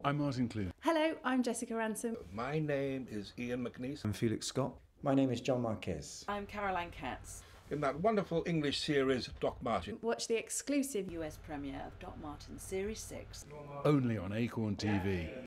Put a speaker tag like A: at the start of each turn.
A: I'm Martin Clune.
B: Hello, I'm Jessica Ransom.
C: My name is Ian McNeese.
D: I'm Felix Scott.
E: My name is John Marquez.
F: I'm Caroline Katz.
C: In that wonderful English series, Doc Martin.
B: Watch the exclusive
F: US premiere of Doc Martin Series 6.
A: Only on Acorn TV.